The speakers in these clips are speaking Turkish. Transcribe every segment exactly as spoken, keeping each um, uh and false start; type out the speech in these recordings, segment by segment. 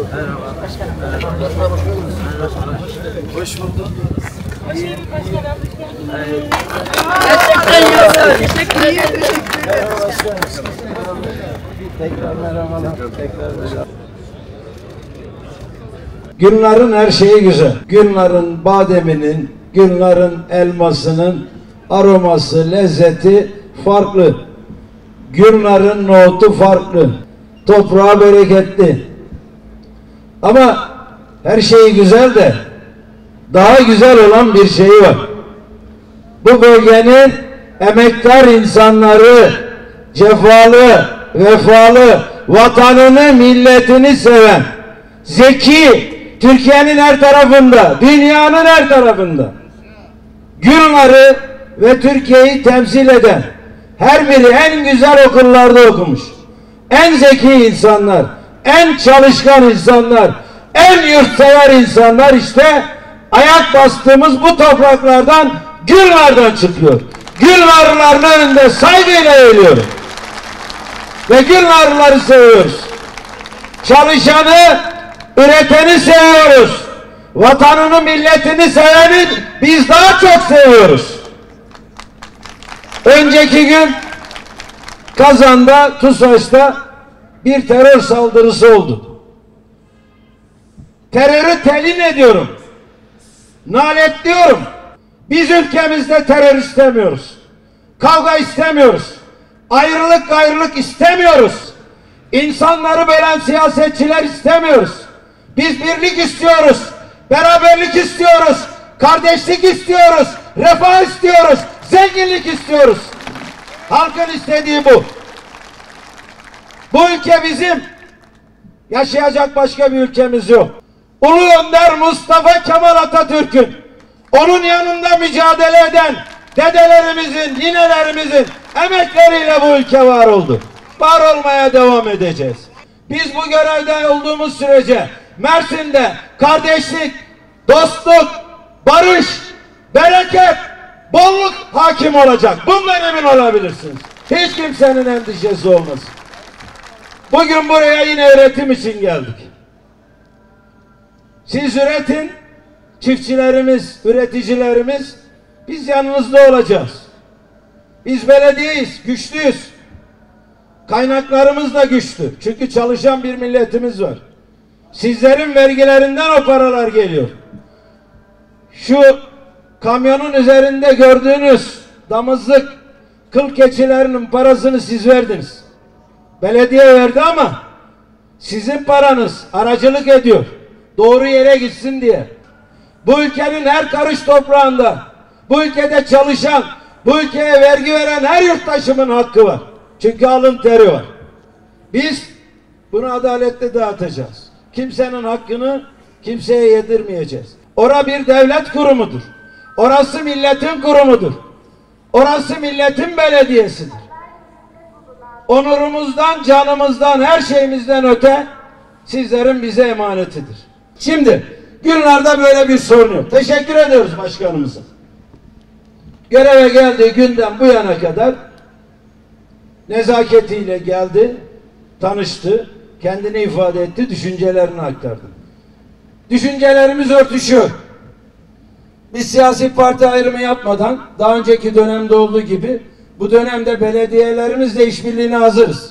Merhaba. Başkanım. Merhaba. Hoş bulduk. Hoş bulduk başkanım. Teşekkür ederim. Merhaba başkanım. Tekrar merhabalar. Tekrar merhaba. Gülnar'ın her şeyi güzel. Gülnar'ın bademinin, Gülnar'ın elmasının aroması, lezzeti farklı. Gülnar'ın nohutu farklı. Toprağı bereketli. Ama her şeyi güzel de daha güzel olan bir şeyi var. Bu bölgenin emektar insanları, cefalı, vefalı, vatanını, milletini seven, zeki, Türkiye'nin her tarafında, dünyanın her tarafında Gülnar'ı ve Türkiye'yi temsil eden, her biri en güzel okullarda okumuş, en zeki insanlar, en çalışkan insanlar, en yurtsever insanlar işte ayak bastığımız bu topraklardan, Gülnar'dan çıkıyor. Gülnarlıların önünde saygıyla eğiliyorum. Ve Gülnarlıları seviyoruz. Çalışanı, üreteni seviyoruz. Vatanını, milletini seveni biz daha çok seviyoruz. Önceki gün Kazan'da, TUSAŞ'ta bir terör saldırısı oldu. Terörü telin ediyorum. Naletliyorum. Biz ülkemizde terör istemiyoruz. Kavga istemiyoruz. Ayrılık gayrılık istemiyoruz. İnsanları bölen siyasetçiler istemiyoruz. Biz birlik istiyoruz. Beraberlik istiyoruz. Kardeşlik istiyoruz. Refah istiyoruz. Zenginlik istiyoruz. Halkın istediği bu. Bu ülke bizim. Yaşayacak başka bir ülkemiz yok. Ulu Önder Mustafa Kemal Atatürk'ün, onun yanında mücadele eden dedelerimizin, ninelerimizin emekleriyle bu ülke var oldu. Var olmaya devam edeceğiz. Biz bu görevde olduğumuz sürece Mersin'de kardeşlik, dostluk, barış, bereket, bolluk hakim olacak. Bundan emin olabilirsiniz. Hiç kimsenin endişesi olmasın. Bugün buraya yine üretim için geldik. Siz üretin, çiftçilerimiz, üreticilerimiz, biz yanınızda olacağız. Biz belediyeyiz, güçlüyüz. Kaynaklarımız da güçlü. Çünkü çalışan bir milletimiz var. Sizlerin vergilerinden o paralar geliyor. Şu kamyonun üzerinde gördüğünüz damızlık, kıl keçilerinin parasını siz verdiniz. Belediye verdi ama sizin paranız aracılık ediyor. Doğru yere gitsin diye. Bu ülkenin her karış toprağında, bu ülkede çalışan, bu ülkeye vergi veren her yurttaşımın hakkı var. Çünkü alın teri var. Biz bunu adaletle dağıtacağız. Kimsenin hakkını kimseye yedirmeyeceğiz. Orası bir devlet kurumudur. Orası milletin kurumudur. Orası milletin belediyesidir. Onurumuzdan, canımızdan, her şeyimizden öte sizlerin bize emanetidir. Şimdi Gülnar'da böyle bir sorun yok. Teşekkür ediyoruz başkanımıza. Göreve geldiği günden bu yana kadar nezaketiyle geldi, tanıştı, kendini ifade etti, düşüncelerini aktardı. Düşüncelerimiz örtüşüyor. Biz siyasi parti ayrımı yapmadan, daha önceki dönemde olduğu gibi, bu dönemde belediyelerimizle işbirliğine hazırız.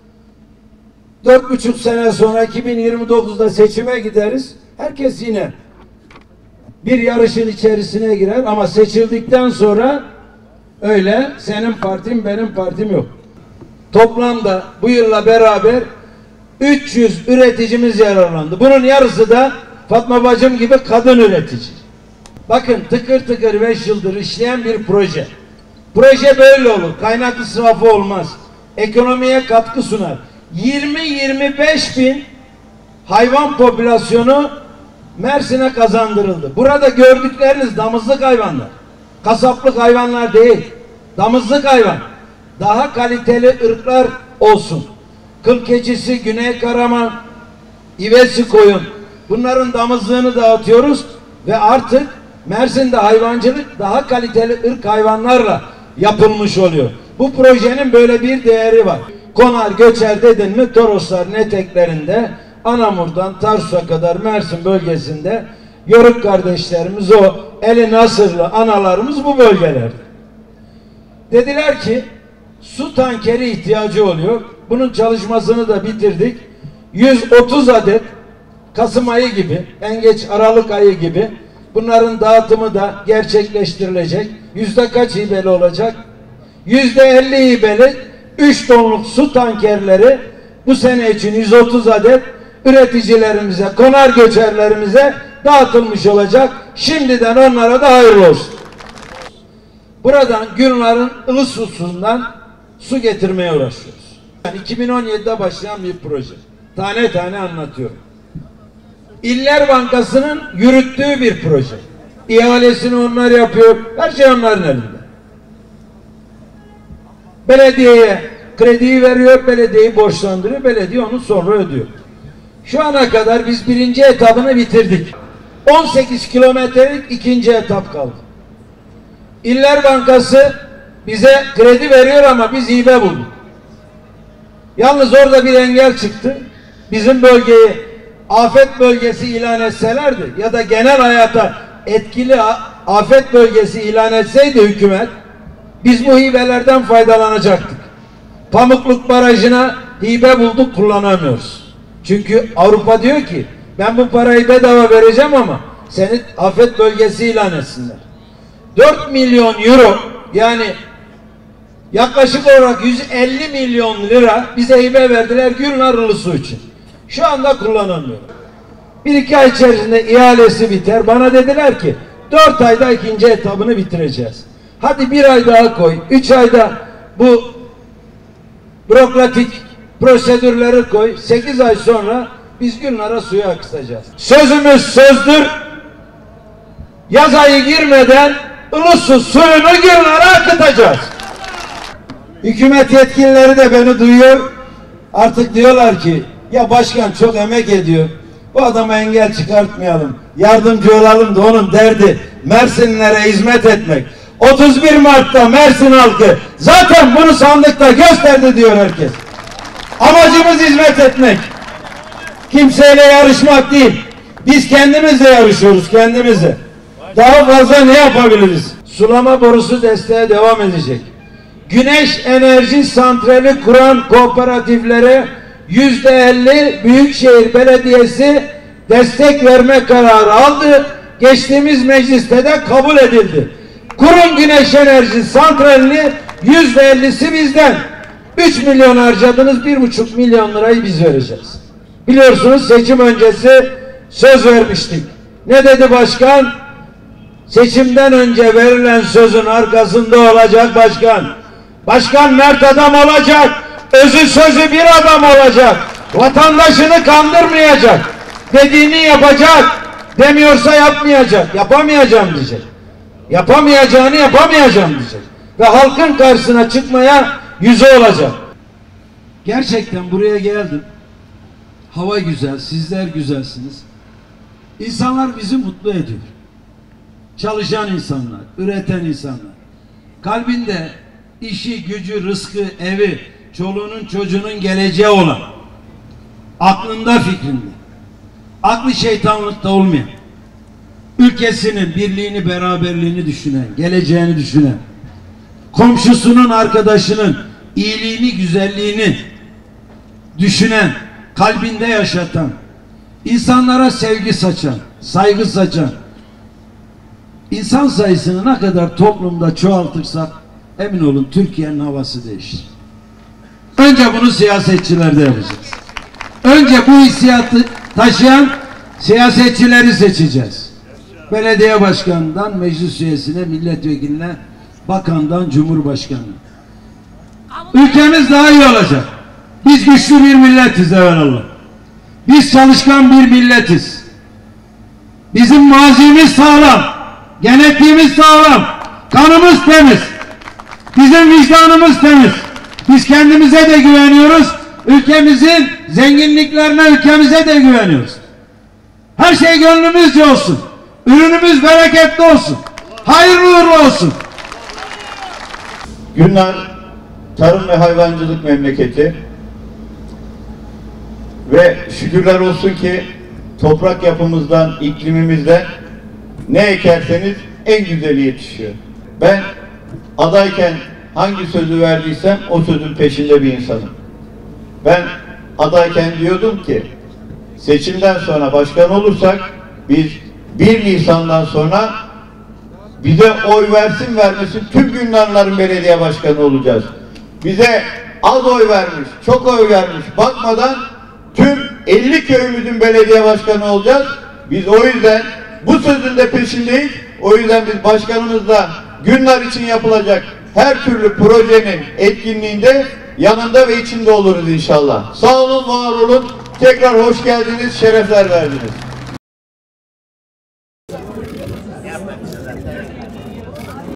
Dört buçuk sene sonra iki bin yirmi dokuzda seçime gideriz. Herkes yine bir yarışın içerisine girer ama seçildikten sonra öyle senin partin benim partim yok. Toplamda bu yılla beraber üç yüz üreticimiz yararlandı. Bunun yarısı da Fatma bacım gibi kadın üretici. Bakın tıkır tıkır beş yıldır işleyen bir proje. Proje böyle olur. Kaynak israfı olmaz. Ekonomiye katkı sunar. yirmi yirmi beş bin hayvan popülasyonu Mersin'e kazandırıldı. Burada gördükleriniz damızlık hayvanlar. Kasaplık hayvanlar değil. Damızlık hayvan. Daha kaliteli ırklar olsun. Kıl keçisi, Güney Karaman, İvesi koyun. Bunların damızlığını dağıtıyoruz ve artık Mersin'de hayvancılık daha kaliteli ırk hayvanlarla yapılmış oluyor. Bu projenin böyle bir değeri var. Konar göçer dedin mi Torosların eteklerinde Anamur'dan Tarsus'a kadar Mersin bölgesinde Yörük kardeşlerimiz, o eli nasırlı analarımız bu bölgelerde. Dediler ki su tankeri ihtiyacı oluyor. Bunun çalışmasını da bitirdik. yüz otuz adet Kasım ayı gibi, en geç Aralık ayı gibi bunların dağıtımı da gerçekleştirilecek. Yüzde kaç hibeli olacak? Yüzde elli hibeli üç tonluk su tankerleri bu sene için yüz otuz adet üreticilerimize, konar göçerlerimize dağıtılmış olacak. Şimdiden onlara da hayırlı olsun. Buradan Gülnar'ın Ilısu'sundan su getirmeye uğraşıyoruz. Yani iki bin on yedide başlayan bir proje. Tane tane anlatıyorum. İller Bankası'nın yürüttüğü bir proje. İhalesini onlar yapıyor. Her şey onların elinde. Belediyeye krediyi veriyor, belediyeyi borçlandırıyor, belediye onu sonra ödüyor. Şu ana kadar biz birinci etabını bitirdik. on sekiz kilometrelik ikinci etap kaldı. İller Bankası bize kredi veriyor ama biz hibe bulduk. Yalnız orada bir engel çıktı. Bizim bölgeyi afet bölgesi ilan etselerdi ya da genel hayata etkili afet bölgesi ilan etseydi hükümet, biz bu hibelerden faydalanacaktık. Pamukluk Barajı'na hibe bulduk, kullanamıyoruz. Çünkü Avrupa diyor ki ben bu parayı bedava vereceğim ama seni afet bölgesi ilan etsinler. dört milyon euro, yani yaklaşık olarak yüz elli milyon lira bize hibe verdiler Gülnar Ilısu için. Şu anda kullanamıyor. Bir iki ay içerisinde ihalesi biter. Bana dediler ki dört ayda ikinci etabını bitireceğiz. Hadi bir ay daha koy. Üç ayda bu bürokratik prosedürleri koy. Sekiz ay sonra biz Gülnar'a suyu akıtacağız. Sözümüz sözdür. Yaz ayı girmeden Ilısu suyunu Gülnar'a akıtacağız. Hükümet yetkilileri de beni duyuyor. Artık diyorlar ki ya başkan çok emek ediyor. Bu adama engel çıkartmayalım. Yardımcı olalım da onun derdi Mersinlilere hizmet etmek. otuz bir Mart'ta Mersin halkı zaten bunu sandıkta gösterdi diyor herkes. Amacımız hizmet etmek. Kimseyle yarışmak değil. Biz kendimizle yarışıyoruz, kendimizle. Daha fazla ne yapabiliriz? Sulama borusu desteğe devam edecek. Güneş enerji santrali kuran kooperatiflere yüzde elli Büyükşehir Belediyesi destek verme kararı aldı. Geçtiğimiz mecliste de kabul edildi. Kurun güneş enerji santralini yüzde ellisi bizden. üç milyon harcadınız, bir buçuk milyon lirayı biz vereceğiz. Biliyorsunuz seçim öncesi söz vermiştik. Ne dedi başkan? Seçimden önce verilen sözün arkasında olacak başkan. Başkan mert adam olacak. Özü sözü bir adam olacak. Vatandaşını kandırmayacak. Dediğini yapacak. Demiyorsa yapmayacak. Yapamayacağım diyecek. Yapamayacağını yapamayacağım diyecek. Ve halkın karşısına çıkmaya yüzü olacak. Gerçekten buraya geldim. Hava güzel, sizler güzelsiniz. İnsanlar bizi mutlu ediyor. Çalışan insanlar, üreten insanlar. Kalbinde işi, gücü, rızkı, evi, çoluğunun çocuğunun geleceği olan, aklında fikrinde, aklı şeytanlıkta olmayan, ülkesinin birliğini, beraberliğini düşünen, geleceğini düşünen, komşusunun, arkadaşının iyiliğini, güzelliğini düşünen, kalbinde yaşatan, insanlara sevgi saçan, saygı saçan, insan sayısını ne kadar toplumda çoğaltırsak emin olun Türkiye'nin havası değişir. Önce bunu siyasetçilerde yapacağız. Önce bu hissiyatı taşıyan siyasetçileri seçeceğiz. Belediye başkanından meclis üyesine, milletvekiline, bakandan cumhurbaşkanına. Ülkemiz daha iyi olacak. Biz güçlü bir milletiz evvelallah. Biz çalışkan bir milletiz. Bizim mazimiz sağlam. Genetiğimiz sağlam. Kanımız temiz. Bizim vicdanımız temiz. Biz kendimize de güveniyoruz. Ülkemizin zenginliklerine, ülkemize de güveniyoruz. Her şey gönlümüzce olsun. Ürünümüz bereketli olsun. Hayırlı uğurlu olsun. Gülnar tarım ve hayvancılık memleketi. Ve şükürler olsun ki toprak yapımızdan, iklimimizden ne ekerseniz en güzeli yetişiyor. Ben adayken hangi sözü verdiysem o sözün peşinde bir insanım. Ben adayken diyordum ki seçimden sonra başkan olursak biz bir Nisan'dan sonra bize oy versin vermesin tüm Günnarların belediye başkanı olacağız. Bize az oy vermiş, çok oy vermiş bakmadan tüm elli köyümüzün belediye başkanı olacağız. Biz o yüzden bu sözün de peşindeyiz. O yüzden biz başkanımızla Günnar için yapılacak her türlü projenin etkinliğinde yanında ve içinde oluruz inşallah. Sağ olun, var olun. Tekrar hoş geldiniz, şerefler verdiniz.